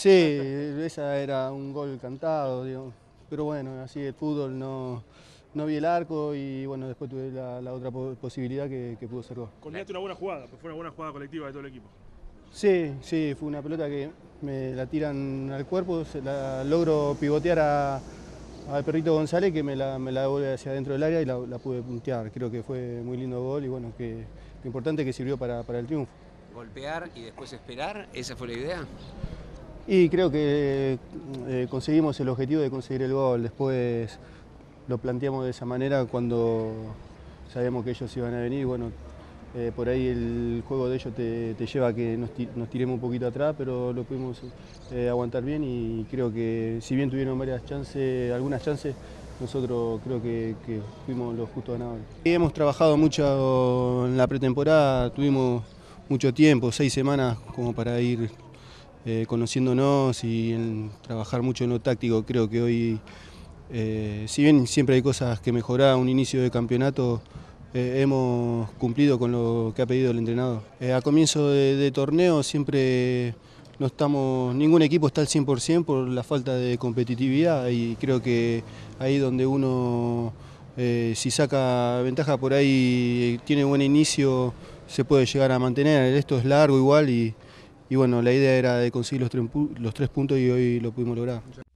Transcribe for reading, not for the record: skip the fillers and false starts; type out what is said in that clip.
Sí, esa era un gol cantado, digo, pero bueno, así el fútbol no vi el arco y bueno, después tuve la otra posibilidad que pudo ser gol. Coordinaste una buena jugada, pues fue una buena jugada colectiva de todo el equipo. Sí, sí, fue una pelota que me la tiran al cuerpo, se la logro pivotear al perrito González que me la devuelve hacia adentro del área y la pude puntear. Creo que fue muy lindo gol y bueno, que importante que sirvió para el triunfo. Golpear y después esperar, ¿esa fue la idea? Y creo que conseguimos el objetivo de conseguir el gol. Después lo planteamos de esa manera cuando sabíamos que ellos iban a venir. Bueno, por ahí el juego de ellos te lleva a que nos tiremos un poquito atrás, pero lo pudimos aguantar bien y creo que si bien tuvieron algunas chances, nosotros creo que fuimos los justos ganadores. Hemos trabajado mucho en la pretemporada, tuvimos mucho tiempo, 6 semanas como para ir conociéndonos y trabajar mucho en lo táctico. Creo que hoy, si bien siempre hay cosas que mejorar, un inicio de campeonato, hemos cumplido con lo que ha pedido el entrenador. A comienzo de torneo siempre ningún equipo está al 100% por la falta de competitividad y creo que ahí donde uno, si saca ventaja por ahí, tiene buen inicio, se puede llegar a mantener. Esto es largo igual y bueno, la idea era de conseguir los 3 puntos y hoy lo pudimos lograr.